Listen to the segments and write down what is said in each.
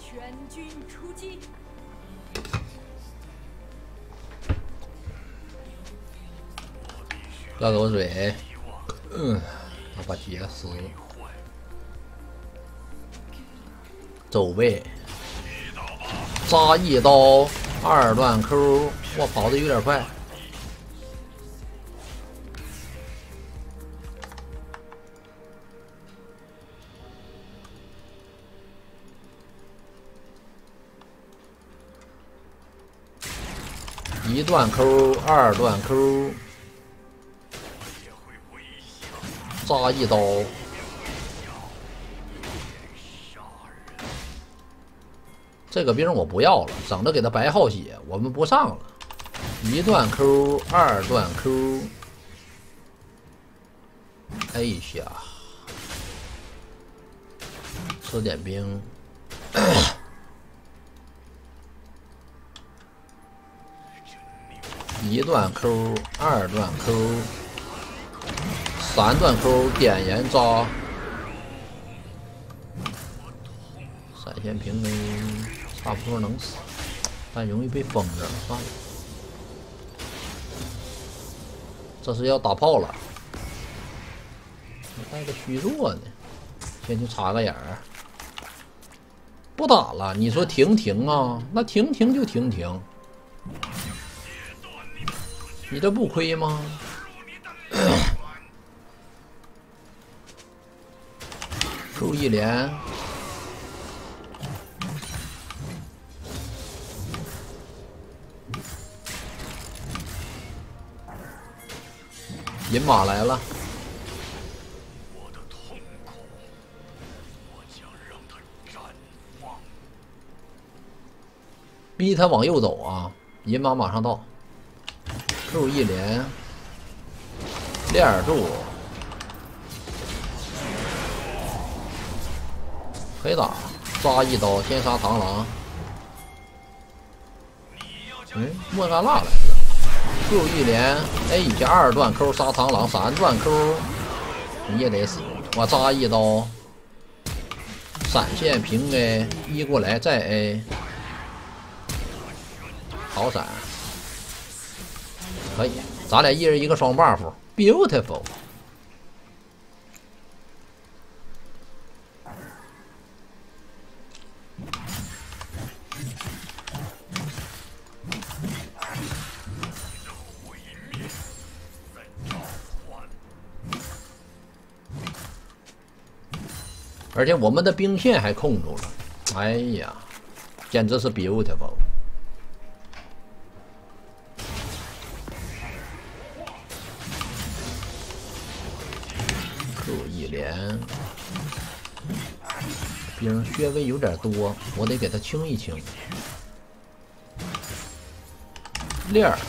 全军出击！ 要给我水，我把杰斯走位，扎一刀，二段 Q， 我跑的有点快。一段 Q， 二段 Q， 扎一刀。这个兵我不要了，省得给他白耗血，我们不上了。一段 Q， 二段 Q， 哎呀，吃点兵。一段 Q， 二段 Q， 三段 Q， 点燃扎，闪现平 A， 差不多能死，但容易被封着，算了。这是要打炮了，带个虚弱呢，先去插个眼儿。不打了，你说停啊？那停就停。你这不亏吗？Q 一连，银马来了，逼他往右走啊！银马马上到。Q 一连，链儿住，可以打，扎一刀，先杀螳螂。莫甘娜来了 ，Q 一连 ，A 一下二段 Q 杀螳螂，三段 Q 你也得死，我扎一刀，闪现平 A， 一过来再 A， 好闪。可以，咱俩一人一个双 buff，beautiful。而且我们的兵线还控住了，哎呀，简直是 beautiful。一连兵穴位有点多，我得给他清一清。链儿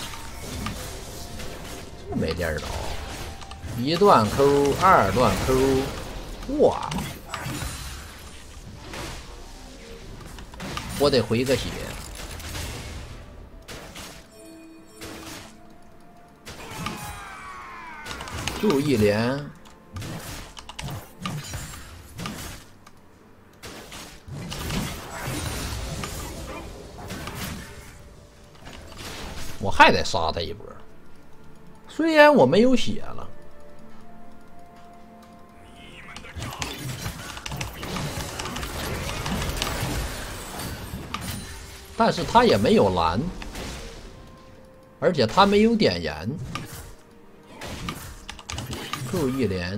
没链倒，一段 Q， 二段 Q， 哇！我得回个血。Q 一连。我还得杀他一波，虽然我没有血了，但是他也没有蓝，而且他没有点燃。Q 一连，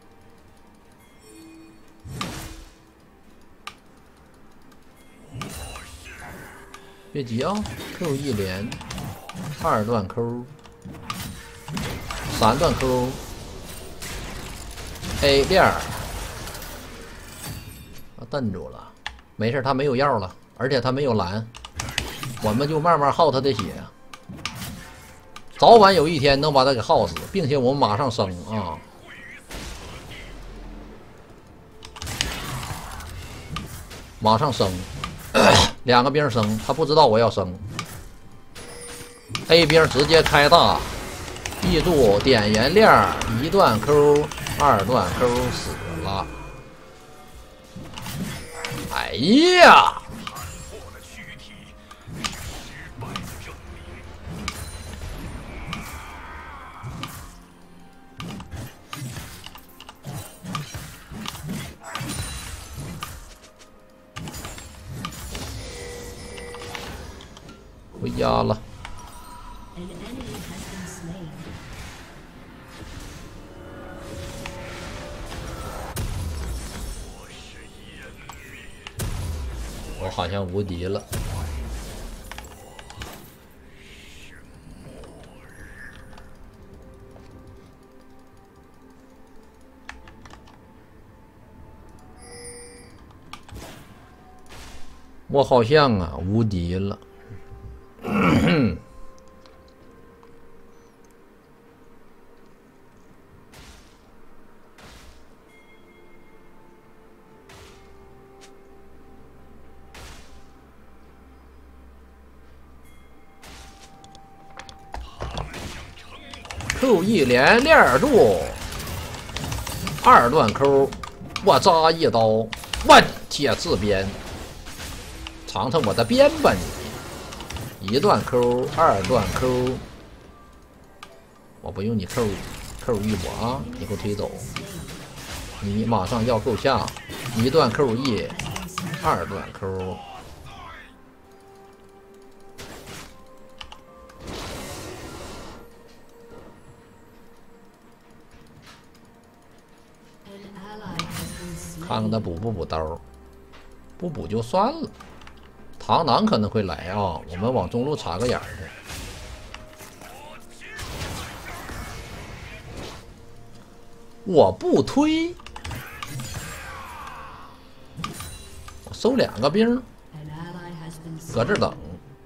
别急啊 ！Q 一连。二段 Q， 三段 Q，A 链儿，瞪住了，没事，他没有药了，而且他没有蓝，我们就慢慢耗他的血，早晚有一天能把他给耗死，并且我们马上升啊！马上升，两个兵升，他不知道我要升。A 兵直接开大，记住点燃链，一段 Q， 二段 Q 死了。哎呀， 回家了。我好像无敌了。我好像啊无敌了。Q1连链柱，2段 Q， 我扎一刀，我铁刺鞭，尝尝我的鞭吧你！1段 Q，2段 Q， 我不用你 Q1 我啊，你给我推走，你马上要够呛，1段 Q1， 2段 Q。看看他补不补刀，不补就算了。螳螂可能会来啊，我们往中路插个眼儿去。我不推，我收2个兵，搁这等。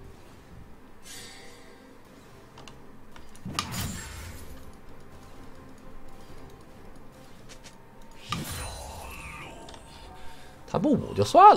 他不补就算了。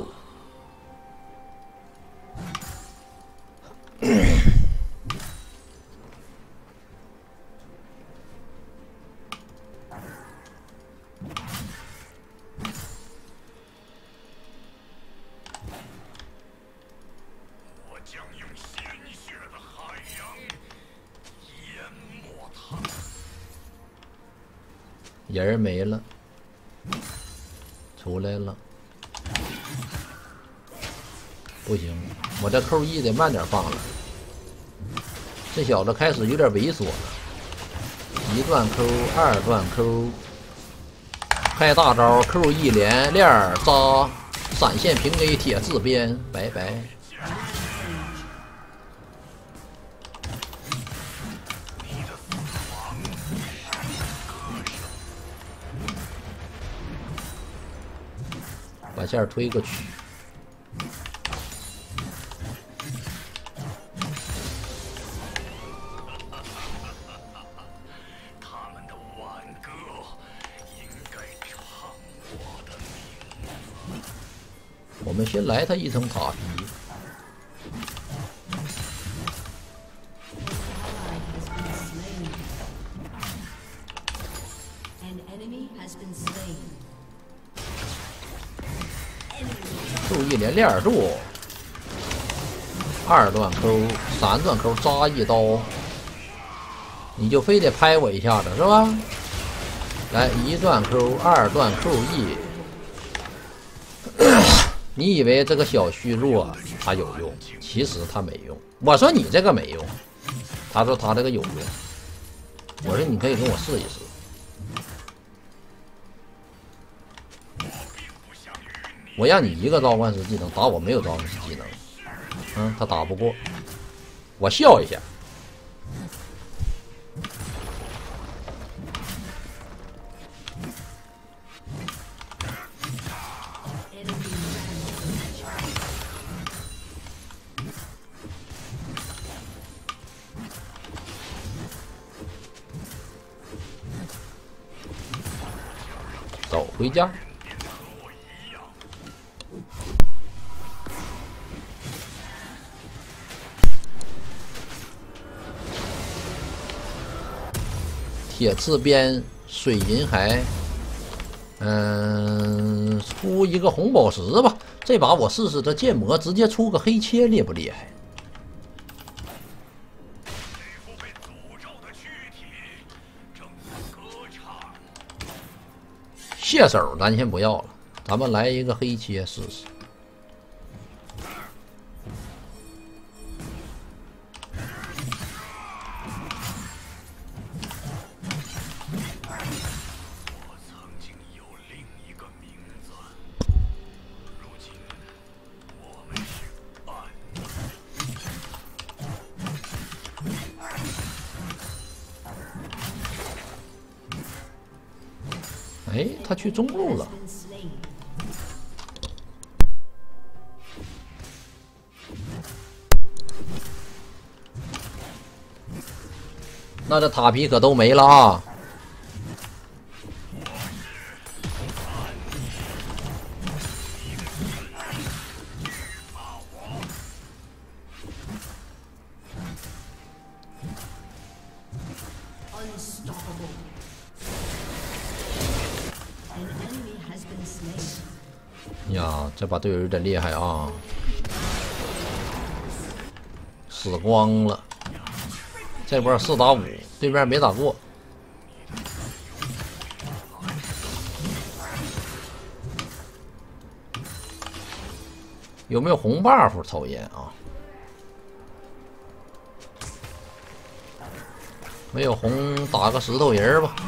我将用鲜血的海洋淹没他。 人没了，出来了。不行，我这Q1得慢点放了。这小子开始有点猥琐了。1段 Q，2段 Q， 开大招 Q1连链扎，闪现平 A 铁刺鞭，拜拜。把线推过去。我们先来他一层塔皮。Q1连链柱，2段 Q，3段 Q 扎一刀，你就非得拍我一下子是吧？来1段 Q，2段 Q1。你以为这个小虚弱它有用，其实它没用。我说你这个没用，他说他这个有用。我说你可以跟我试一试。我让你一个召唤师技能打我没有召唤师技能，他打不过，我笑一下。走回家。铁刺鞭，水银骸，出一个红宝石吧。这把我试试，这剑魔直接出个黑切厉不厉害？蟹手咱先不要了，咱们来一个黑切试试。 哎，他去中路了。那这塔皮可都没了啊！呀，这把队友有点厉害啊！死光了。这波4打5，对面没打过。有没有红 buff 抽烟啊？没有红，打个石头人吧。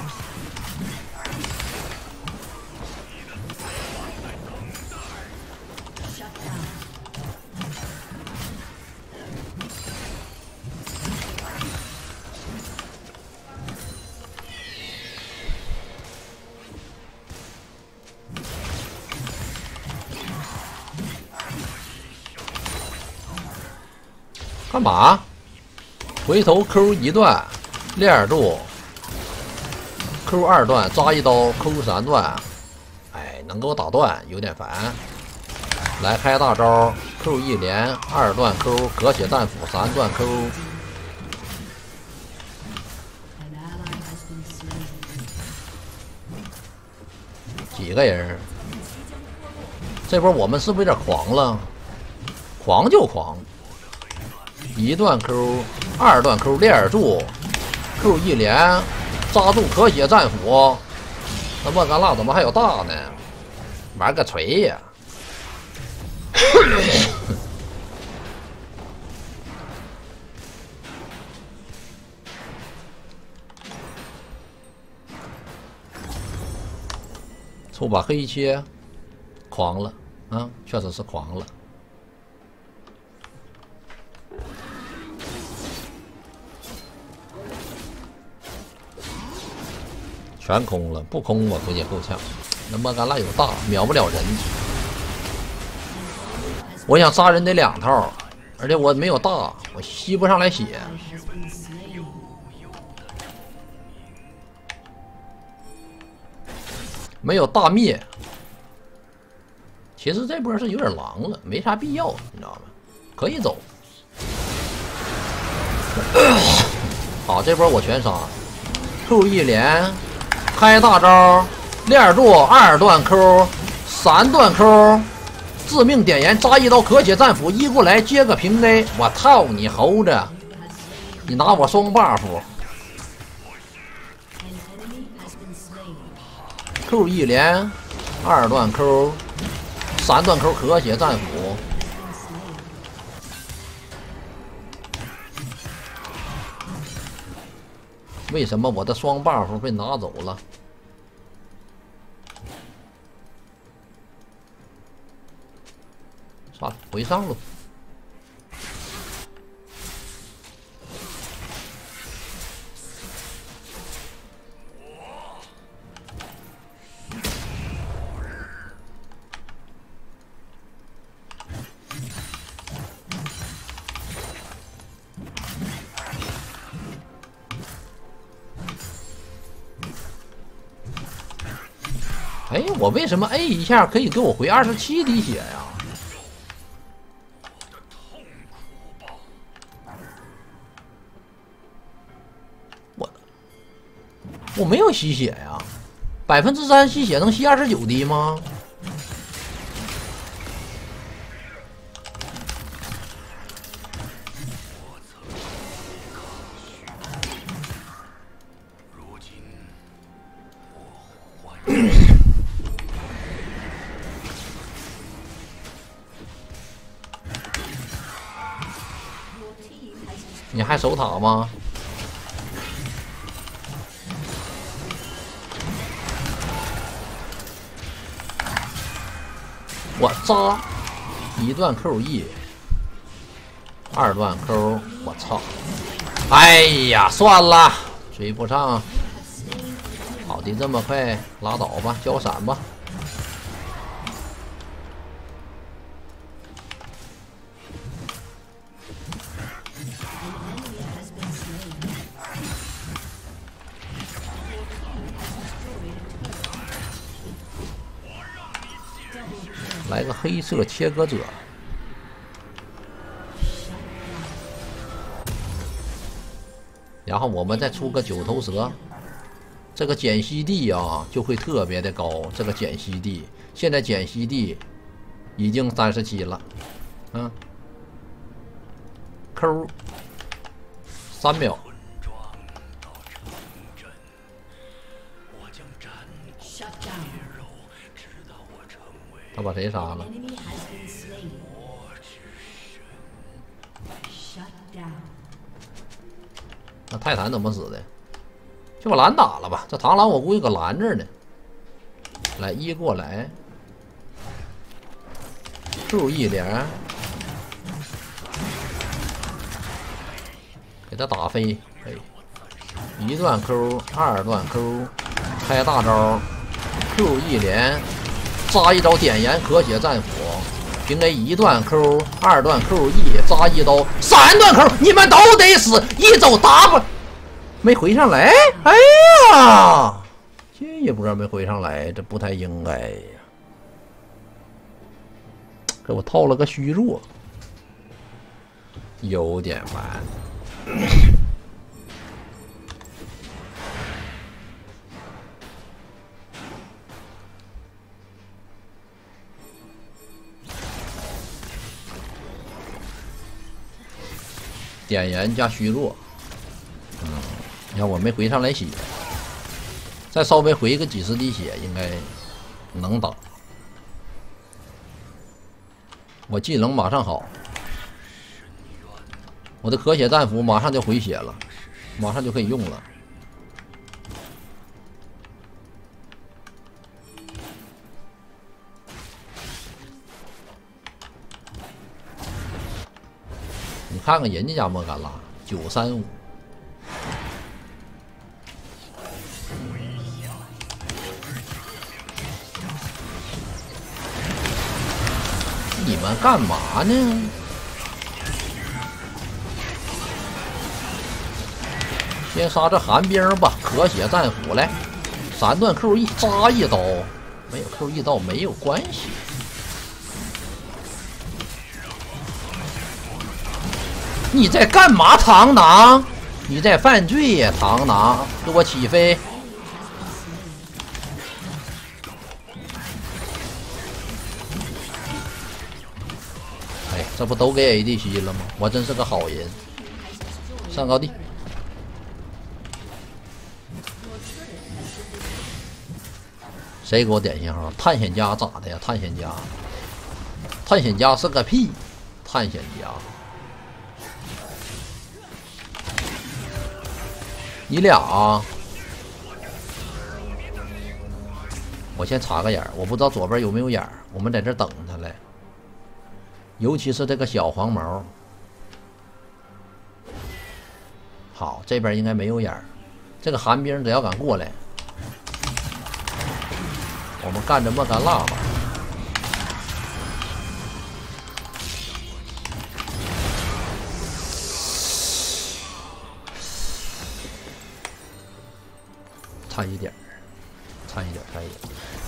干嘛？回头 Q 1段，链住 ，Q 2段扎一刀 ，Q 3段，哎，能给我打断，有点烦。来开大招 ，Q 1连，2段 Q， 隔血战斧，3段 Q。几个人？这波我们是不是有点狂了？狂就狂。1段 Q， 2段 Q 链住 ，Q 1连扎住可血战斧，那莫甘娜怎么还有大呢？玩个锤呀！抽把黑切，狂了啊！确实是狂了。全空了，不空我估计够呛。那莫甘娜有大，秒不了人。我想杀人得2套，而且我没有大，我吸不上来血。没有大灭。其实这波是有点狼了，没啥必要，你知道吗？可以走。好，这波我全杀 ，Q 1连。开大招，链住2段 Q， 3段 Q， 致命点燃扎一刀可血战斧一过来接个平 A， 我操你猴子！你拿我双 buff。Q 1连，2段 Q， 3段 Q 可血战斧。为什么我的双 buff 被拿走了？算了，回上路。哎，我为什么 A 一下可以给我回27滴血呀？我没有吸血呀，3%吸血能吸29滴吗？你还守塔吗？我扎1段 Q E，2段 Q， 我操！哎呀，算了，追不上。好跑的这么快，拉倒吧，交闪吧。来个黑色切割者。 然后我们再出个9头蛇，这个碱息地啊就会特别的高。这个碱息地现在碱息地已经37了，抠3秒。他把谁杀了？那泰坦怎么死的？就把蓝打了吧。这螳螂我估计搁蓝这儿呢。来一过来 ，Q 一连，给他打飞。哎，一段 Q， 二段 Q， 开大招 ，Q 一连，扎一招点燃可血战斧。 平 A 一段 Q， 二段 QE， 扎一刀，三段 Q， 你们都得死！一走 W， 没回上来。哎呀，这一波没回上来，这不太应该呀！给我套了个虚弱，有点晚。点燃加虚弱，你看我没回上来血，再稍微回个几十滴血应该能打。我技能马上好，我的可血战斧马上就回血了，马上就可以用了。你看看人家家莫甘拉935，你们干嘛呢？先杀这寒冰吧，可血战斧来，3段 QE 扎一刀，没有 QE 刀没有关系。 你在干嘛，螳螂？你在犯罪呀，螳螂！给我起飞！哎，这不都给 ADC 了吗？我真是个好人。上高地，谁给我点信号？探险家咋的呀？探险家，探险家是个屁！探险家。 你俩啊！我先插个眼儿，我不知道左边有没有眼儿，我们在这等他来。尤其是这个小黄毛，好，这边应该没有眼儿。这个寒冰只要敢过来，我们干着莫甘辣吧。差一点，差一点，差一点。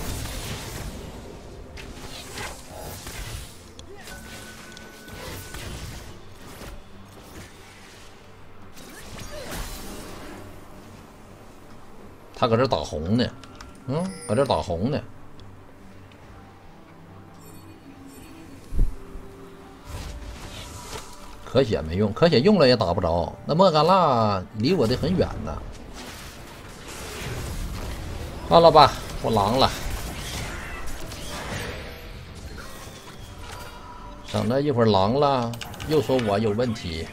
他搁这打红呢，搁这打红呢。可血没用，可血用了也打不着。那莫甘辣离我的很远呢。 算了吧，我狼了，省得一会儿狼了又说我有问题。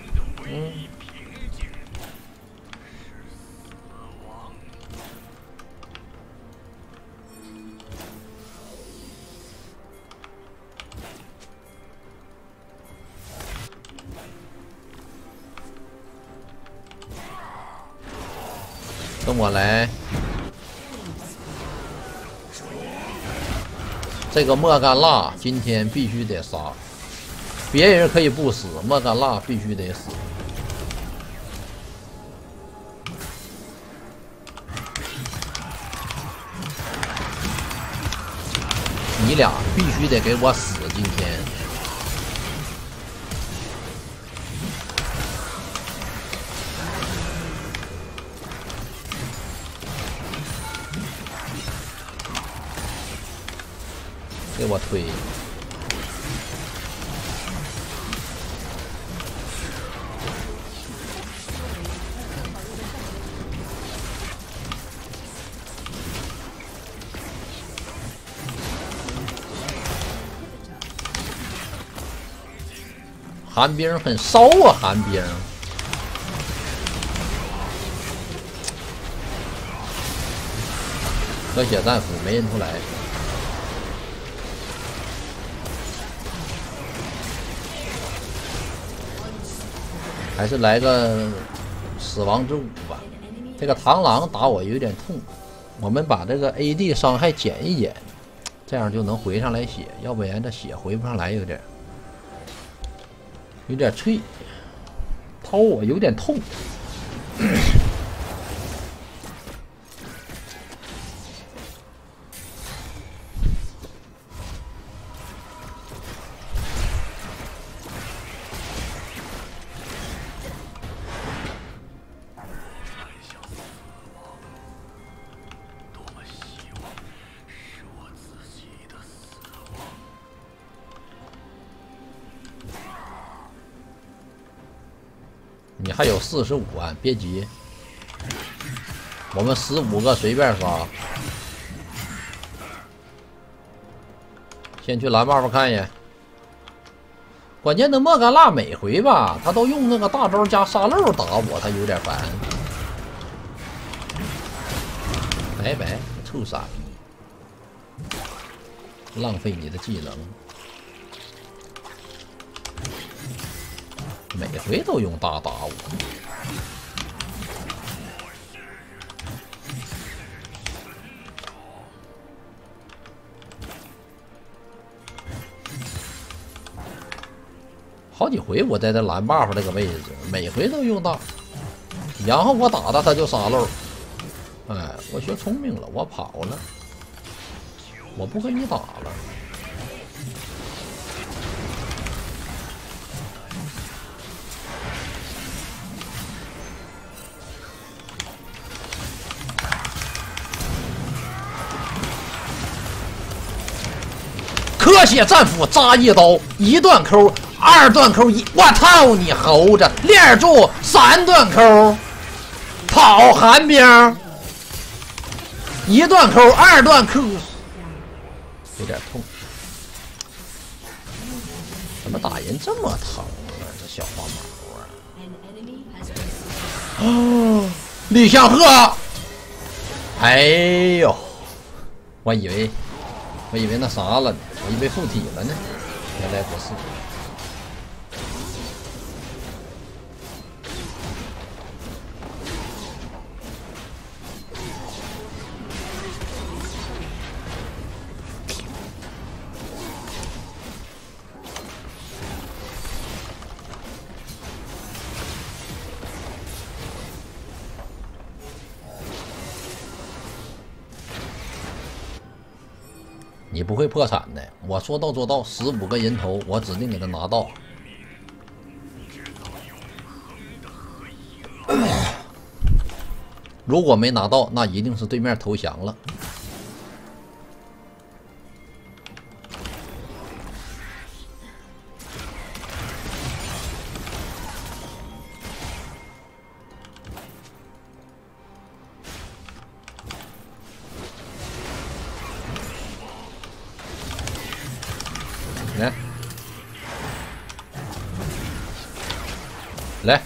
跟我来。 这个莫甘娜今天必须得杀，别人可以不死，莫甘娜必须得死。你俩必须得给我死！今天给我推！寒冰很骚啊，寒冰。和血战斧没认出来。还是来个死亡之舞吧。这个螳螂打我有点痛，我们把这个 AD 伤害减一减，这样就能回上来血，要不然这血回不上来，有点脆，掏我有点痛。你还有45万，别急，我们15个随便杀。先去蓝 buff 看一眼。关键的莫甘娜每回吧，他都用那个大招加沙漏打我，他有点烦。拜拜，臭傻逼！浪费你的技能。每回都用大打我，好几回我在这蓝 buff 这个位置，每回都用大，然后我打他就沙漏。哎，我学聪明了，我跑了，我不跟你打了。科血战斧扎一刀，一段扣，2段扣一，我操你猴子！链住3段扣，跑寒冰，1段扣，2段扣，有点痛。怎么打人这么疼啊？这小花毛啊！哦，李相赫，哎呦，我以为那啥了呢，我以为附体了呢，原来不是。你不会破产的，我说到做到，15个人头，我指定给他拿到。如果没拿到，那一定是对面投降了。来，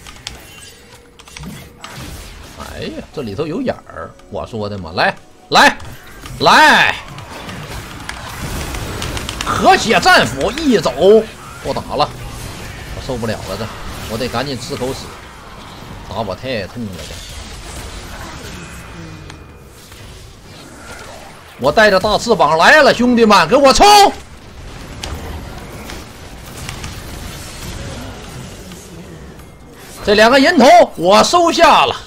哎呀，这里头有眼儿，我说的嘛，来，和血战斧一走，不打了，我受不了了，我得赶紧吃口屎，打我太痛了我带着大翅膀来了，兄弟们，给我冲！这2个人头我收下了。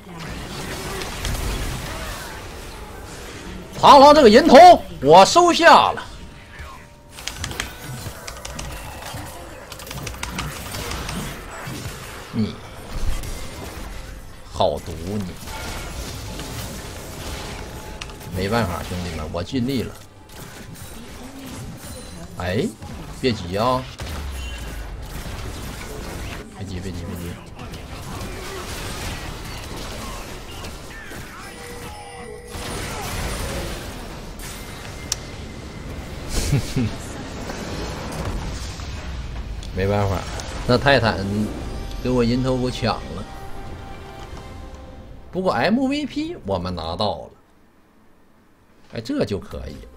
螳螂这个人头我收下了。你好毒你！没办法，兄弟们，我尽力了。哎，别急啊！别急，别急，别急！哼哼，没办法，那泰坦给我人头给我抢了。不过 MVP 我们拿到了，哎，这就可以。